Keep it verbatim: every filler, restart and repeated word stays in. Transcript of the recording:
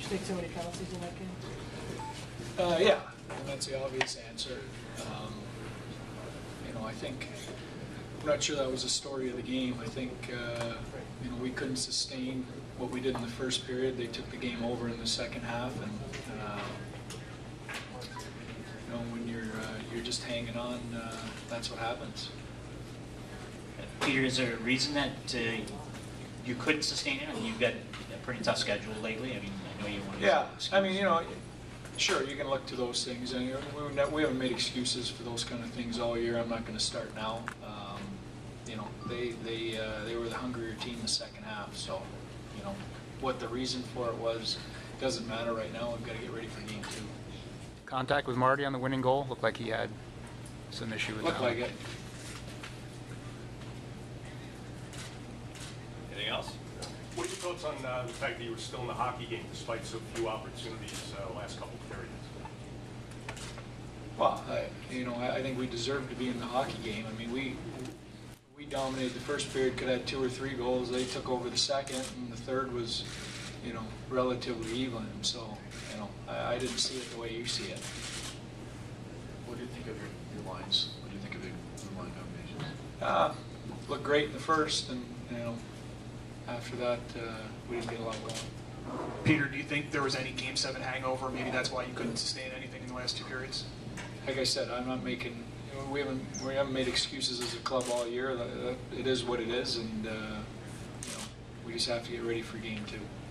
you take too many penalties in that game? Uh, yeah, and that's the obvious answer. Um, you know, I think, I'm not sure that was the story of the game. I think, uh, you know, we couldn't sustain what we did in the first period. They took the game over in the second half, and uh, you know, when you're uh, you're just hanging on, uh, that's what happens. Peter, is there a reason that uh, you couldn't sustain it? I mean, you've got a pretty tough schedule lately. I mean, I know you want to. Yeah, I mean, you know, sure, you can look to those things. And we haven't made excuses for those kind of things all year. I'm not going to start now. Um, you know, they they uh, they were the hungrier team the second half. So, you know, what the reason for it was doesn't matter right now. We've got to get ready for game two. Contact with Marty on the winning goal. Looked like he had some issue with that. Looked like it. Anything else? What are your thoughts on uh, the fact that you were still in the hockey game despite so few opportunities uh, last couple of periods? Well, I, you know, I, I think we deserve to be in the hockey game. I mean, we we dominated the first period, could have had two or three goals. They took over the second, and the third was, you know, relatively even. So, you know, I, I didn't see it the way you see it. What do you think of your, your lines? What do you think of the, the line combinations? Uh, looked great in the first, and, you know, after that, uh, we didn't get a lot going. Peter, do you think there was any Game seven hangover? Maybe that's why you couldn't sustain anything in the last two periods? Like I said, I'm not making, you know, we haven't we haven't made excuses as a club all year. It is what it is, and uh, you know, we just have to get ready for game two.